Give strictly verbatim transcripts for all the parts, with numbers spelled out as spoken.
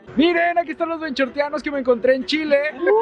Miren, aquí están los benchortianos que me encontré en Chile.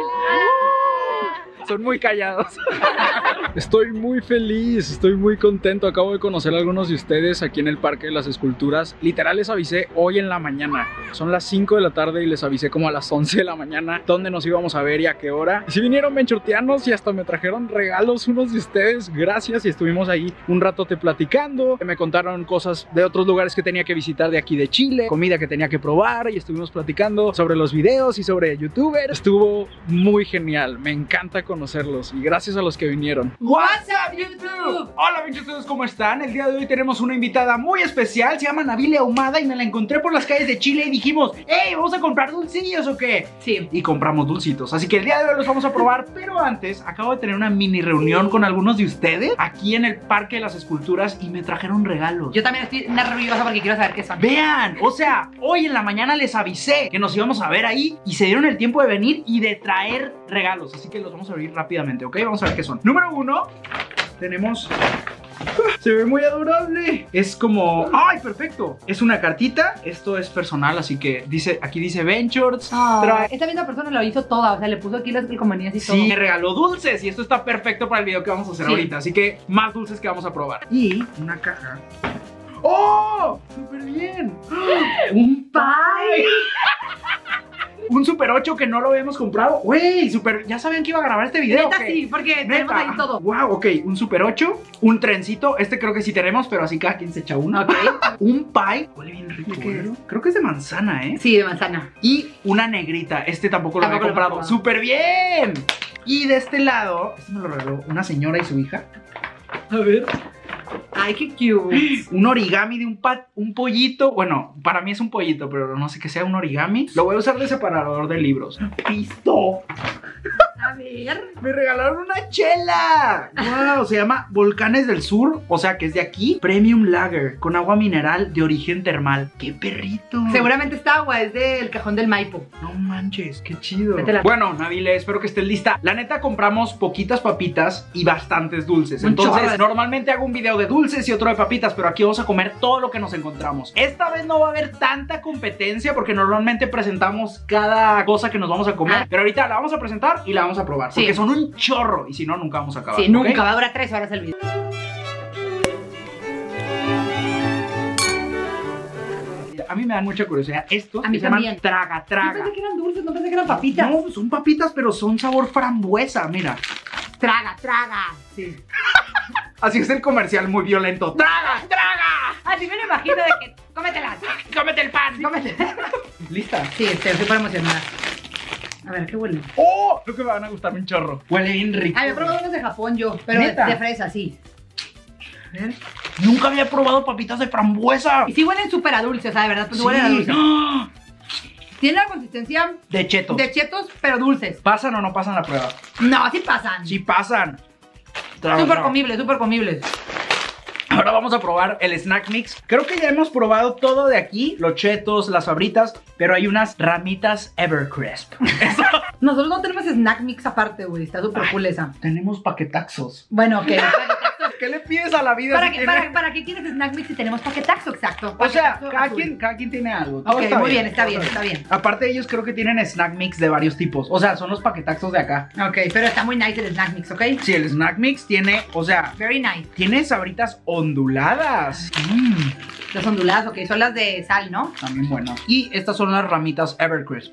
Son muy callados. Estoy muy feliz, estoy muy contento. Acabo de conocer a algunos de ustedes aquí en el Parque de las Esculturas. Literal les avisé hoy en la mañana. Son las cinco de la tarde y les avisé como a las once de la mañana dónde nos íbamos a ver y a qué hora. Y si vinieron benchortianos y hasta me trajeron regalos unos de ustedes. Gracias, y estuvimos ahí un ratote platicando. Me contaron cosas de otros lugares que tenía que visitar de aquí de Chile, comida que tenía que probar, y estuvimos platicando sobre los videos y sobre youtubers. Estuvo muy genial, me encanta conocerlos y gracias a los que vinieron. What's up, YouTube? Hola, benchortianos, ¿cómo están? El día de hoy tenemos una invitada muy especial. Se llama Nabila Ahumada y me la encontré por las calles de Chile y dijimos, hey, ¿vamos a comprar dulcillos o qué? Sí. Y compramos dulcitos, así que el día de hoy los vamos a probar. Pero antes, acabo de tener una mini reunión con algunos de ustedes aquí en el Parque de las Esculturas y me trajeron regalos. Yo también estoy nerviosa porque quiero saber qué son. Vean, o sea, hoy en la mañana les avisé que nos íbamos a ver ahí y se dieron el tiempo de venir y de traer regalos, así que los vamos a abrir rápidamente, ¿ok? Vamos a ver qué son. Número uno, tenemos... Se ve muy adorable. Es como... ¡Ay, perfecto! Es una cartita. Esto es personal, así que dice... Aquí dice Benchorts. Oh, trae... Esta misma persona lo hizo toda. O sea, le puso aquí las calcomanías y todo. Sí, me regaló dulces y esto está perfecto para el video que vamos a hacer sí. ahorita. Así que más dulces que vamos a probar. Y una caja. ¡Oh! ¡Súper bien! ¡Un pie! Un Super ocho que no lo habíamos comprado. Güey, super... ¿Ya sabían que iba a grabar este video? Neta, sí, porque tenemos ahí todo. Wow, ok, un Super ocho, un trencito. Este creo que sí tenemos, pero así cada quien se echa uno. Ok. Un pie. Huele bien rico. ¿De qué es? Creo que es de manzana, ¿eh? Sí, de manzana. Y una negrita. Este tampoco lo Tampoco había lo comprado. hemos ¡Súper bien! Y de este lado, este me lo regaló una señora y su hija. A ver. Ay, qué cute. Un origami de un, pat, un pollito. Bueno, para mí es un pollito, pero no sé qué sea un origami. Lo voy a usar de separador de libros. ¡Pisto! A ver. ¡Me regalaron una chela! ¡Wow! Se llama Volcanes del Sur, o sea que es de aquí. Premium Lager, con agua mineral de origen termal. ¡Qué perrito! Seguramente esta agua es del cajón del Maipo. No manches, qué chido. Métela. Bueno, Nabila, espero que estés lista. La neta, compramos poquitas papitas y bastantes dulces. Un Entonces, chorro. normalmente hago un video de dulces y otro de papitas, pero aquí vamos a comer todo lo que nos encontramos. Esta vez no va a haber tanta competencia porque normalmente presentamos cada cosa que nos vamos a comer. Ah. Pero ahorita la vamos a presentar y la vamos a probar. Sí. Porque son un chorro y si no, nunca vamos a acabar. Sí, ¿ok? nunca. Va a durar tres horas el video. A mí me dan mucha curiosidad. Estos A mí que se llaman también. traga, Yo traga. pensé que eran dulces, no pensé que eran papitas. No, son papitas, pero son sabor frambuesa, mira. Traga, traga. Sí. Así es el comercial muy violento. ¡Traga, traga! Así me lo imagino de que... Cómetelas. ¡Cómete el pan! Cómetelas. ¿Lista? Sí, estoy súper emocionada. A ver, ¿qué huele? ¡Oh! Creo que me van a gustar un chorro. Huele bien rico. Ah, me he probado unos de Japón yo, pero de, ¿Neta? de fresa, sí. A ver. Nunca había probado papitas de frambuesa. Y sí huelen súper a dulce, o sea, de verdad, pues huelen a dulce. ¡Ah! Tiene la consistencia De chetos. de chetos, pero dulces. ¿Pasan o no pasan la prueba? No, sí pasan. Sí pasan. Traga, Súper traga. comibles, súper comibles. Ahora vamos a probar el snack mix. Creo que ya hemos probado todo de aquí. Los chetos, las sabritas. Pero hay unas ramitas Evercrisp. Eso. Nosotros no tenemos snack mix aparte, güey. Está súper Ay. cool esa. Tenemos paquetaxos. Bueno, ok. ¿Qué le pides a la vida? ¿Para, si qué, tiene- para, ¿Para qué quieres snack mix si tenemos paquetaxo? Exacto. O sea, Paquetaxo cada azul. quien, cada quien tiene algo. Todo Ok, está muy bien, está bien, todo está bien. Aparte ellos creo que tienen snack mix de varios tipos. O sea, son los paquetaxos de acá. Ok, pero está muy nice el snack mix, ¿ok? Sí, el snack mix tiene, o sea, Very nice. tiene sabritas onduladas. Mmm, Los ondulados, ok, son las de sal, ¿no? también bueno. Y estas son las ramitas Evercrisp.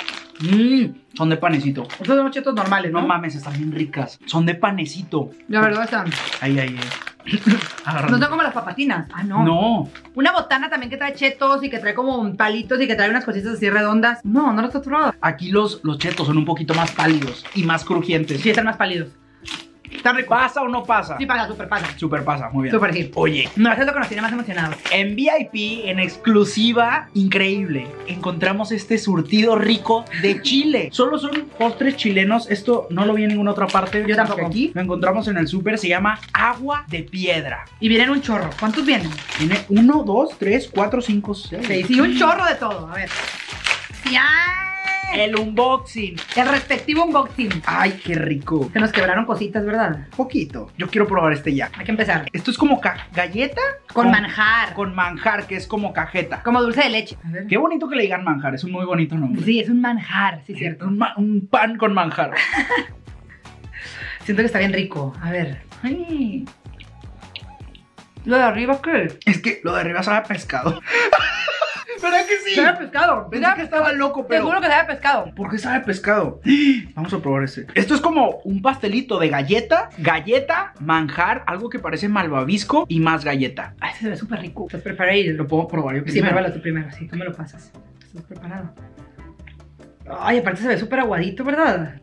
Mmm, son de panecito. Estos son los chetos normales, ¿no? No mames, están bien ricas. Son de panecito. La verdad están. Ahí, ahí, ahí. Agarrando. No son como las papatinas. Ah, no. No. Una botana también que trae chetos y que trae como palitos y que trae unas cositas así redondas. No, no los has probado. Aquí los, los chetos son un poquito más pálidos y más crujientes. Sí, están más pálidos. ¿Está rico? ¿Pasa o no pasa? Sí, pasa, súper pasa. Super pasa, muy bien. Súper sí. Oye, No, eso es lo que nos tiene más emocionados. en V I P, en exclusiva, increíble, encontramos este surtido rico de Chile. Solo son postres chilenos. Esto no lo vi en ninguna otra parte. Yo más que tampoco. Aquí lo encontramos en el súper. Se llama agua de piedra. Y vienen un chorro. ¿Cuántos vienen? Tiene uno, dos, tres, cuatro, cinco, seis. Sí, sí, un chorro de todo. A ver. ¡Ya! el unboxing. El respectivo unboxing. Ay, qué rico. Se nos quebraron cositas, ¿verdad? Poquito. Yo quiero probar este ya. Hay que empezar. Esto es como ca- galleta Con manjar. Con manjar, que es como cajeta. Como dulce de leche. A ver. Qué bonito que le digan manjar, es un muy bonito nombre. Sí, es un manjar, sí, cierto. Un, ma- un pan con manjar. Siento que está bien rico. A ver. Ay. ¿Lo de arriba qué? Es que lo de arriba sabe a pescado. ¿Verdad que sí? Sabe a pescado. Pensé Sabe que a estaba pescado. loco, Te pero... juro que sabe a pescado. ¿Por qué sabe a pescado? Vamos a probar este. Esto es como un pastelito de galleta, galleta, manjar, algo que parece malvavisco y más galleta. Ay, se ve súper rico. ¿Estás preparado? Y Lo puedo probar yo Sí, primero. pruébalo tú primero, sí, tú me lo pasas. ¿Estás preparado? Ay, aparte se ve súper aguadito, ¿verdad?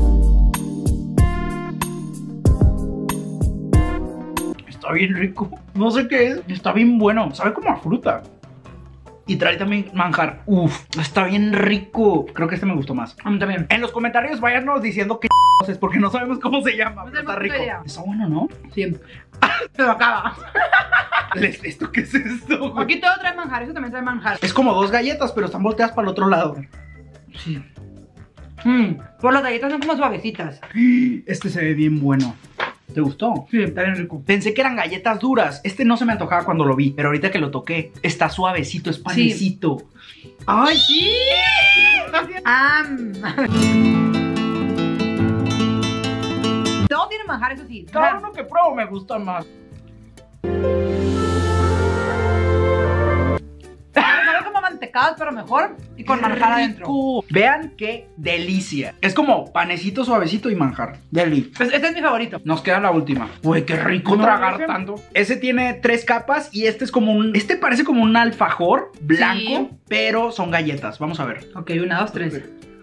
Está bien rico. No sé qué es. Está bien bueno. Sabe como a fruta. Y trae también manjar. Uf, está bien rico. Creo que este me gustó más. A mí también. En los comentarios váyanos diciendo qué es porque no sabemos cómo se llama. No Pero está tenemos rico. idea. Está bueno, ¿no? Sí. Pero acaba. ¿Esto qué es esto, güey? Aquí todo trae manjar, eso también trae manjar. Es como dos galletas, pero están volteadas para el otro lado. Sí. Mmm, por las galletas son como suavecitas. Este se ve bien bueno. ¿Te gustó? Sí, está bien rico. Pensé que eran galletas duras. Este no se me antojaba cuando lo vi, pero ahorita que lo toqué, está suavecito, es panecito. ¡Ay, sí! Am. Todo tiene manjar, eso sí. Cada O sea, uno que pruebo me gusta más. sabe como mantecadas, pero mejor. Y con manjar adentro. Rico. Vean qué delicia. Es como panecito suavecito y manjar. Deli. Pues este es mi favorito. Nos queda la última. Uy, qué rico No, tragar ese- tanto. Ese tiene tres capas y este es como un... Este parece como un alfajor blanco, Sí. pero son galletas. Vamos a ver. Ok, una, dos, tres.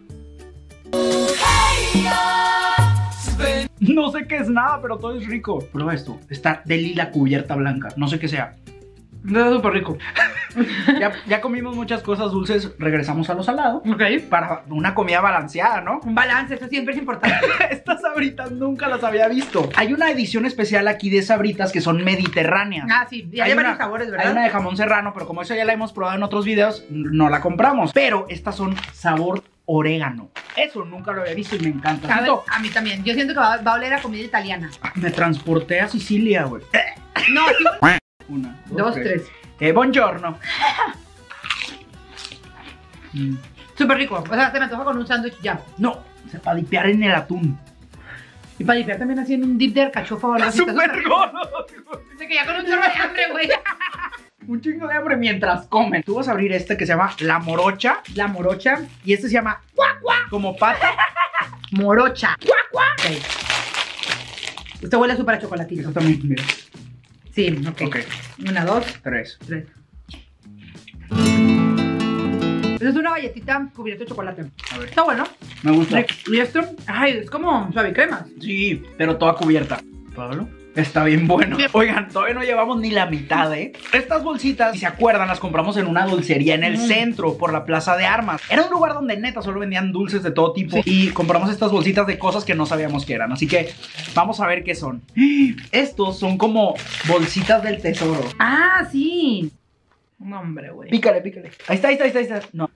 No sé qué es nada, pero todo es rico. Prueba esto. Está deli la cubierta blanca. No sé qué sea. Está súper rico. Ya, ya comimos muchas cosas dulces. Regresamos a lo salado. Ok. Para una comida balanceada, ¿no? Un balance, eso siempre es importante. Estas sabritas nunca las había visto. Hay una edición especial aquí de sabritas que son mediterráneas. Ah, sí. Y hay, Hay varios una- sabores, Hay ¿verdad? una de jamón serrano, pero como eso ya la hemos probado en otros videos, no la compramos. Pero estas son sabor orégano. Eso nunca lo había visto y me encanta. ¿Sabes? Siento- A mí también. Yo siento que va, va a oler a comida italiana. Me transporté a Sicilia, güey. No, sí. Una, Dos, tres. Eh, buongiorno. Mm. Súper rico. O sea, se me antoja con un sándwich ya. No, se para dipear en el atún. Y para limpiar también así en un dip de alcachofa o algo así. Súper Está gordo. Dice que ya con un chorro de hambre, güey. Un chingo de hambre mientras comen. Tú vas a abrir este que se llama la morocha. La morocha. Y este se llama cuac, cuac, como pata. Morocha. Ok. Esto huele súper a chocolatito. Eso también, mira. Sí, ok. Ok. Una, dos, Tres. tres. Esta es una galletita cubierta de chocolate. A ver. Está bueno. Me gusta. Rico. Y esto, ay, es como suavicremas. Sí, pero toda cubierta. Pablo. Está bien bueno. Oigan, todavía no llevamos ni la mitad, ¿eh? Estas bolsitas, si se acuerdan, las compramos en una dulcería en el Mm. centro, por la Plaza de Armas. Era un lugar donde neta solo vendían dulces de todo tipo. Y compramos estas bolsitas de cosas que no sabíamos que eran. Así que vamos a ver qué son. Estos son como bolsitas del tesoro. Ah, sí. No, hombre, güey. Pícale, pícale. Ahí está, ahí está, ahí está, ahí está. No.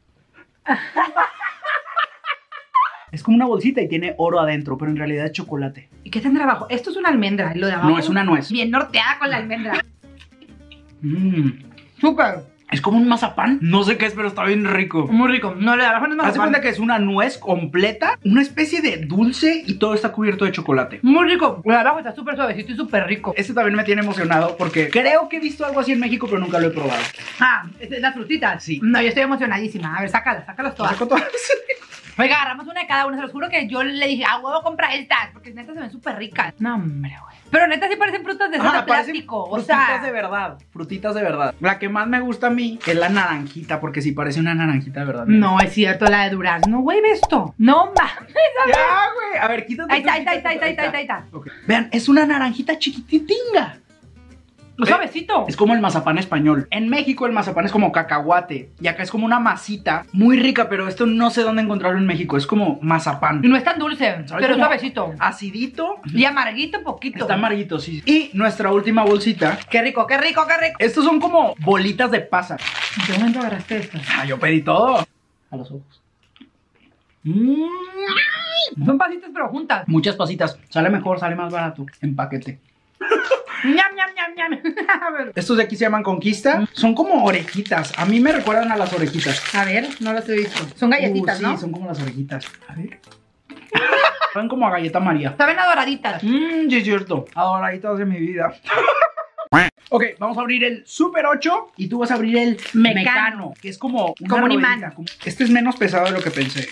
Es como una bolsita y tiene oro adentro, pero en realidad es chocolate. ¿Y qué tendrá abajo? Esto es una almendra. y Lo de abajo. No, es una nuez. Bien norteada con la almendra. Mmm. Súper. Es como un mazapán. No sé qué es, pero está bien rico. Muy rico. No, lo de abajo no es más. Haz de cuenta que es una nuez completa, una especie de dulce y todo está cubierto de chocolate. Muy rico. Lo de abajo está súper suavecito y súper rico. Este también me tiene emocionado porque creo que he visto algo así en México, pero nunca lo he probado. Ah, ¿es- las frutitas. Sí. No, yo estoy emocionadísima. A ver, sácalas, sácalas todas. Saco todas. Oiga, agarramos una de cada una. Se los juro que yo le dije, ah, huevo, compra estas. Porque neta se ven súper ricas. No, hombre, güey. Pero neta sí parecen frutas de esas de Ajá, parecen plástico. O frutitas sea. de verdad. Frutitas de verdad. La que más me gusta a mí es la naranjita, porque sí parece una naranjita de verdad. No, es cierto, la de durazno, güey, ve esto. No mames. Ya, güey. A ver, quítate. Ahí está, tú, ahí está, ahí está, ahí quítate está, ahí tú, está, ahí está. Ok. Vean, es una naranjita chiquititinga. Lo suavecito. Es como el mazapán español. En México el mazapán es como cacahuate. Y acá es como una masita muy rica, pero esto no sé dónde encontrarlo en México. Es como mazapán. Y no es tan dulce, ¿Sabes pero cómo? suavecito. Acidito. Y amarguito poquito. Está amarguito, sí. Y nuestra última bolsita. Qué rico, qué rico, qué rico. Estos son como bolitas de pasa. ¿En qué momento agarraste estas? Ah, yo pedí todo. A los ojos. Mm. Son pasitas pero juntas. Muchas pasitas. Sale mejor, sale más barato. En paquete. Ñam, ñam, ñam, ñam. A ver. Estos de aquí se llaman Conquista. Son como orejitas. A mí me recuerdan a las orejitas. A ver, no las he visto. Son galletitas, Uh, sí, ¿no? son como las orejitas. A ver. Saben como a galleta María. Saben adoraditas. Mmm, sí es cierto. Adoraditas de mi vida. Ok, vamos a abrir el Super ocho y tú vas a abrir el Mecano, Mecano, que es como una como un ruedita, imán. como- Este es menos pesado de lo que pensé.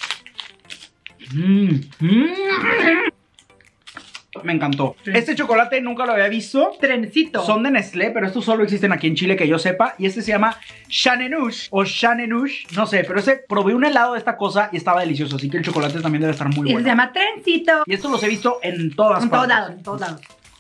Mmm, mmm. Me encantó. Sí. Este chocolate nunca lo había visto. Trencito. Son de Nestlé, pero estos solo existen aquí en Chile que yo sepa. Y este se llama Shanenush o Shanenush. No sé, pero ese probé un helado de esta cosa y estaba delicioso. Así que el chocolate también debe estar muy Y bueno. se llama trencito. Y estos los he visto en todas En todos partes. lados, en todos lados.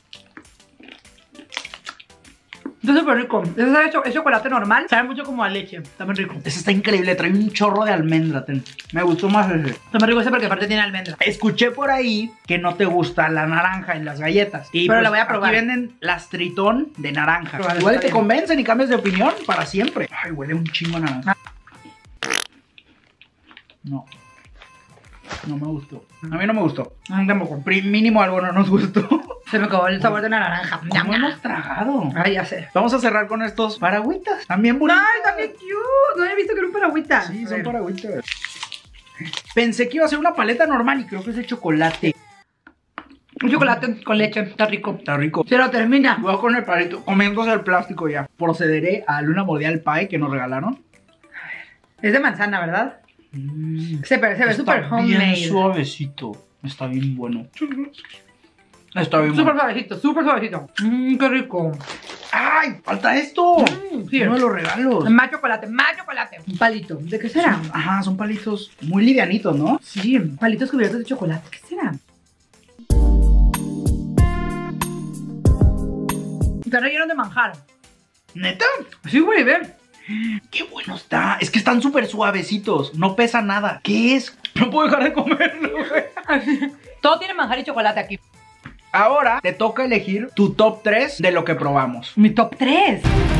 Está súper rico. Ese sabe cho- es chocolate normal. Sabe mucho como a leche. Está muy rico. Ese está increíble. Trae un chorro de almendra. ten. Me gustó más ese. Está muy rico ese porque aparte tiene almendra. Escuché por ahí que no te gusta la naranja en las galletas. Y Pero pues, la voy a probar. Aquí venden las Tritón de naranja. Probar, Igual está te bien. convencen y cambias de opinión para siempre. Ay, huele un chingo a naranja. No. No me gustó. A mí no me gustó. Ay, tampoco. Pri- Mínimo algo no nos gustó. Se me acabó el sabor de la naranja. Ñam, ¿Cómo ñam. hemos tragado? Ay, ya sé. Vamos a cerrar con estos paragüitas. También bonitos. Ay, también cute. No había visto que era un paragüita. Sí, A son ver. paragüitas. Pensé que iba a ser una paleta normal y creo que es de chocolate. Un chocolate con leche. Está rico. Está rico. Se lo termina. Voy con el palito, comiéndose el plástico ya. Procederé a una mordida al pie que nos regalaron. Es de manzana, ¿verdad? Mm, Se, ve- se ve súper está bien homemade. suavecito. Está bien bueno. Está bien Súper bueno. suavecito, súper suavecito. Mmm, qué rico. ¡Ay! ¡Falta esto! Mm, sí. Uno de los regalos. Más chocolate, más chocolate. Un palito. ¿De qué será? Son- Ajá, son palitos muy livianitos, ¿no? Sí, palitos cubiertos de chocolate. ¿Qué será? Están rellenos de manjar. ¿Neta? Sí, güey, ven. ¡Qué bueno está! Es que están súper suavecitos. No pesa nada. ¿Qué es? No puedo dejar de comerlo, güey. Todo tiene manjar y chocolate aquí. Ahora te toca elegir tu top tres de lo que probamos. Mi top tres.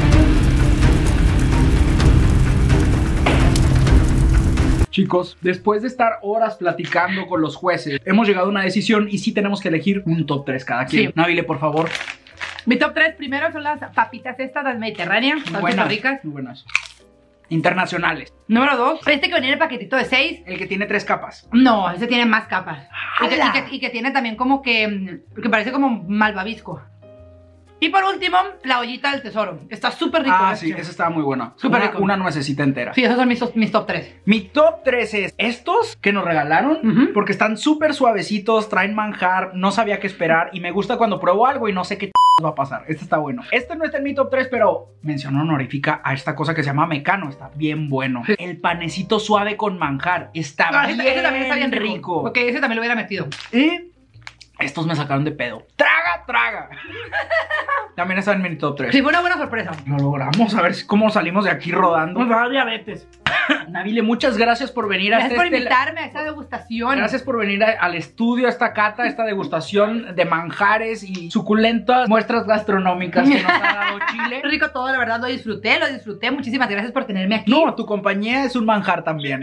Chicos, después de estar horas platicando con los jueces, hemos llegado a una decisión y sí tenemos que elegir un top tres cada quien. Sí. Nabile, por favor. Mi top tres primero son las papitas estas, las mediterráneas. Están súper Buenas, ricas. muy buenas. Internacionales. Número dos, este que venía en el paquetito de seis. El que tiene tres capas. No, ese tiene más capas. Y que, ¡Hala! y que- y que tiene también como que, mm, que parece como malvavisco. Y por último, la ollita del tesoro. Está súper rico. Ah, este. sí, esa estaba muy buena. Súper Una, rico. una nuececita entera. Sí, esos son mis, mis top tres. Mi top tres es estos que nos regalaron, Ujú. porque están súper suavecitos, traen manjar, no sabía qué esperar y me gusta cuando pruebo algo y no sé qué va a pasar. Este está bueno. Este no está en mi top tres, pero mención honorífica a esta cosa que se llama Mecano. Está bien bueno. Sí. El panecito suave con manjar está No, bien ese, ese también está bien rico. rico. Porque ese también lo hubiera metido. Y estos me sacaron de pedo. ¡Traga, traga! También está en mi top tres. Sí, fue una buena sorpresa. Lo logramos, a ver cómo salimos de aquí rodando. Nos va a dar diabetes. Nabile, muchas gracias por venir a Gracias este por este- invitarme a esta degustación. Gracias por venir a- al estudio, a esta cata, a esta degustación de manjares y suculentas muestras gastronómicas que nos ha dado Chile. Qué rico todo, la verdad, lo disfruté, lo disfruté. Muchísimas gracias por tenerme aquí. No, tu compañía es un manjar también.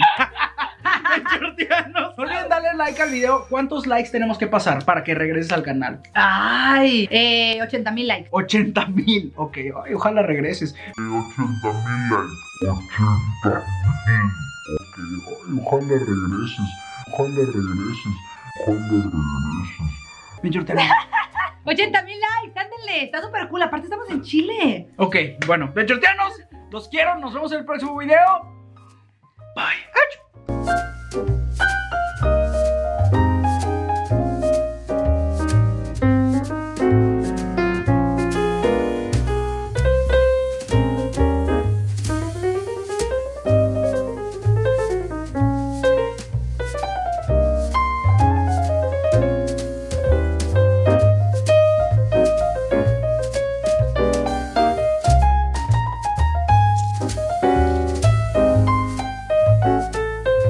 No olviden darle like al video. ¿Cuántos likes tenemos que pasar para que regreses al canal? Ay, eh, ochenta mil likes. ochenta mil. Ok, ay, ojalá regreses. ochenta mil likes. ochenta mil. Ok, ay, ojalá regreses. Ojalá regreses. Ojalá regreses. Mi Jordan. ochenta mil likes, ándenle, está súper cool. Aparte estamos en Chile. Ok, bueno, Benchortianos, los quiero. Nos vemos en el próximo video. Bye. Achoo.